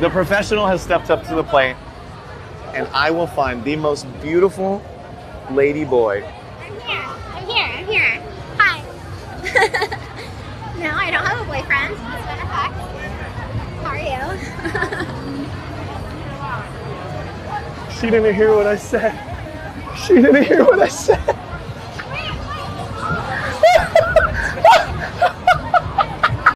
The professional has stepped up to the plate, and I will find the most beautiful lady boy. I'm here. I'm here. I'm here. Hi. No, I don't have a boyfriend. As a matter of fact. How are you? She didn't hear what I said. She didn't hear what I said.